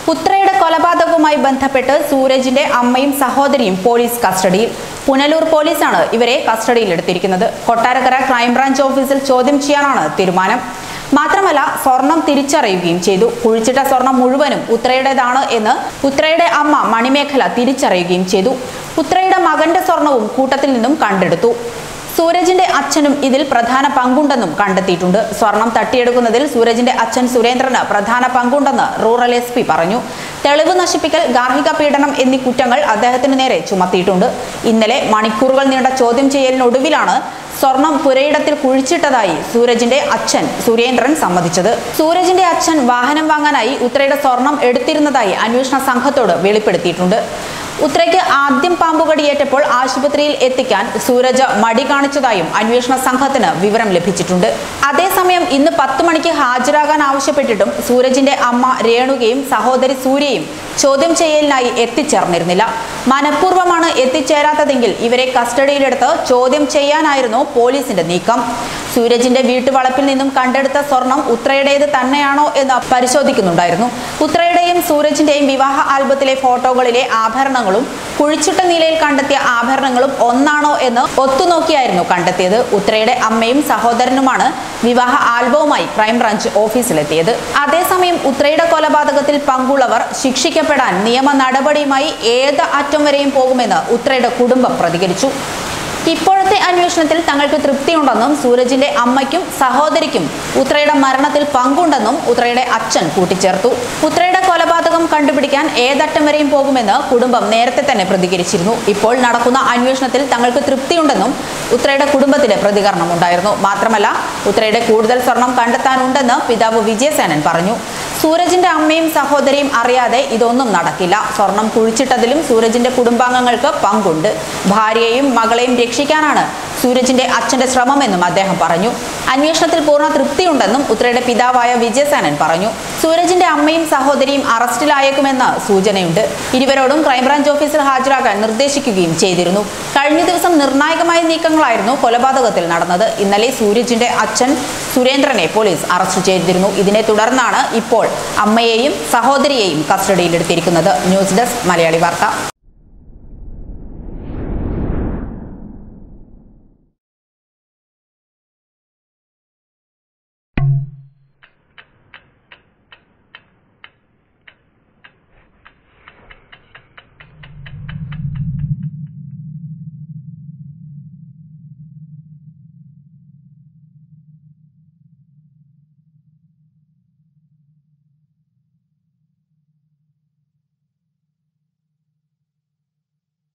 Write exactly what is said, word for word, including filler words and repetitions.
ഉത്രയുടെ കൊലപാതകവുമായി ബന്ധപ്പെട്ട് സൂരജിന്റെ അമ്മയും സഹോദരിയും പോലീസ് കസ്റ്റഡിയിൽ. പുനലൂർ പോലീസാണ് ഇവരെ കസ്റ്റഡിയിലെടുത്തിരിക്കുന്നത്. കൊട്ടാരക്കര ക്രൈംബ്രാഞ്ച് ഓഫീസിൽ ചോദ്യം ചെയ്യാനാണ് തീരുമാനം. മാത്രമല്ല സ്വർണം തിരിച്ചറിയുകയും ചെയ്തു. കുഴിച്ചിട്ട സ്വർണം മുഴുവനും ഉത്രയുടേതാണ് എന്ന് ഉത്രയുടെ അമ്മ മണിമേഖല തിരിച്ചറിയുകയും ചെയ്തു. ഉത്രയുടെ മകന്റെ സ്വർണവും കൂട്ടത്തിൽ നിന്നും കണ്ടെടുത്തു. സൂരജിന്റെ അച്ഛനും ഇതിൽ പ്രധാന പങ്കുണ്ടെന്നും കണ്ടെത്തിയിട്ടുണ്ട്. സ്വർണം തട്ടിയെടുക്കുന്നതിൽ സൂരജിന്റെ അച്ഛൻ സുരേന്ദ്രന് പ്രധാന പങ്കുണ്ടെന്ന് റൂറൽ എസ് പി പറഞ്ഞു. തെളിവ് നശിപ്പിക്കൽ, ഗാർഹിക പീഡനം എന്നീ കുറ്റങ്ങൾ അദ്ദേഹത്തിന് നേരെ ചുമത്തിയിട്ടുണ്ട്. ഇന്നലെ മണിക്കൂറുകൾ നീണ്ട ചോദ്യം ചെയ്യലിനൊടുവിലാണ് സ്വർണം പുരയിടത്തിൽ കുഴിച്ചിട്ടതായി സൂരജിന്റെ അച്ഛൻ സുരേന്ദ്രൻ സമ്മതിച്ചത്. സൂരജിന്റെ അച്ഛൻ വാഹനം വാങ്ങാനായി ഉത്രയുടെ സ്വർണം എടുത്തിരുന്നതായി അന്വേഷണ സംഘത്തോട് വെളിപ്പെടുത്തിയിട്ടുണ്ട്. ഉത്രയ്ക്ക് ആദ്യം പാമ്പുകടിയേറ്റപ്പോൾ ആശുപത്രിയിൽ എത്തിക്കാൻ സൂരജ് മടി കാണിച്ചതായും അന്വേഷണ സംഘത്തിന് വിവരം ലഭിച്ചിട്ടുണ്ട്. അതേസമയം ഇന്ന് പത്ത് മണിക്ക് ഹാജരാകാൻ ആവശ്യപ്പെട്ടിട്ടും സൂരജിന്റെ അമ്മ രേണുകയും സഹോദരി സൂര്യയും ചോദ്യം ചെയ്യലിനായി എത്തിച്ചേർന്നിരുന്നില്ല. മനഃപൂർവ്വമാണ് എത്തിച്ചേരാത്തതെങ്കിൽ ഇവരെ കസ്റ്റഡിയിലെടുത്ത് ചോദ്യം ചെയ്യാനായിരുന്നു പോലീസിന്റെ നീക്കം. സൂരജിന്റെ വീട്ടുവളപ്പിൽ നിന്നും കണ്ടെടുത്ത സ്വർണം ഉത്രയുടേത് തന്നെയാണോ എന്ന് പരിശോധിക്കുന്നുണ്ടായിരുന്നു. ഉത്രയുടെയും സൂരജിന്റെയും വിവാഹ ആൽബത്തിലെ ഫോട്ടോകളിലെ ആഭരണങ്ങളും കുഴിച്ചിട്ട നിലയിൽ കണ്ടെത്തിയ ആഭരണങ്ങളും ഒന്നാണോ എന്ന് ഒത്തുനോക്കിയായിരുന്നു കണ്ടെത്തിയത്. ഉത്രയുടെ അമ്മയും സഹോദരനുമാണ് വിവാഹ ആൽബവുമായി ക്രൈംബ്രാഞ്ച് ഓഫീസിലെത്തിയത്. അതേസമയം ഉത്രയുടെ കൊലപാതകത്തിൽ പങ്കുള്ളവർ ശിക്ഷിക്കപ്പെടാൻ നിയമ നടപടിയുമായി ഏത് അറ്റം വരെയും പോകുമെന്ന് ഉത്രയുടെ കുടുംബം പ്രതികരിച്ചു. ഇപ്പോഴത്തെ അന്വേഷണത്തിൽ തങ്ങൾക്ക് തൃപ്തിയുണ്ടെന്നും സൂരജിന്റെ അമ്മയ്ക്കും സഹോദരിക്കും ഉത്രയുടെ മരണത്തിൽ പങ്കുണ്ടെന്നും ഉത്രയുടെ അച്ഛൻ കൂട്ടിച്ചേർത്തു. ഉത്രയുടെ കൊലപാതകം കണ്ടുപിടിക്കാൻ ഏതറ്റം വരെയും പോകുമെന്ന് കുടുംബം നേരത്തെ തന്നെ പ്രതികരിച്ചിരുന്നു. ഇപ്പോൾ നടക്കുന്ന അന്വേഷണത്തിൽ തങ്ങൾക്ക് തൃപ്തിയുണ്ടെന്നും ഉത്രയുടെ കുടുംബത്തിന്റെ പ്രതികരണമുണ്ടായിരുന്നു. മാത്രമല്ല ഉത്രയുടെ കൂടുതൽ സ്വർണം കണ്ടെത്താനുണ്ടെന്ന് പിതാവ് വിജയസേനൻ പറഞ്ഞു. സൂരജിന്റെ അമ്മയും സഹോദരിയും അറിയാതെ ഇതൊന്നും നടക്കില്ല. സ്വർണം കുഴിച്ചിട്ടതിലും സൂരജിന്റെ കുടുംബാംഗങ്ങൾക്ക് പങ്കുണ്ട്. ഭാര്യയെയും മകളെയും രക്ഷിക്കാനാണ് സൂരജിന്റെ അച്ഛന്റെ ശ്രമമെന്നും അദ്ദേഹം പറഞ്ഞു. അന്വേഷണത്തിൽ പൂർണ്ണ തൃപ്തിയുണ്ടെന്നും ഉത്രയുടെ പിതാവായ വിജയസേനൻ പറഞ്ഞു. സൂരജിന്റെ അമ്മയും സഹോദരിയും അറസ്റ്റിലായേക്കുമെന്ന് സൂചനയുണ്ട്. ഇരുവരോടും ക്രൈംബ്രാഞ്ച് ഓഫീസിൽ ഹാജരാകാൻ നിർദ്ദേശിക്കുകയും ചെയ്തിരുന്നു. കഴിഞ്ഞ ദിവസം നിർണായകമായ നീക്കങ്ങളായിരുന്നു കൊലപാതകത്തിൽ നടന്നത്. ഇന്നലെ സൂരജിന്റെ അച്ഛൻ സുരേന്ദ്രനെ പോലീസ് അറസ്റ്റ് ചെയ്തിരുന്നു. ഇതിനെ തുടർന്നാണ് ഇപ്പോൾ അമ്മയെയും സഹോദരിയെയും കസ്റ്റഡിയിലെടുത്തിരിക്കുന്നത്. ന്യൂസ് ഡെസ്ക് മലയാളി വാർത്ത.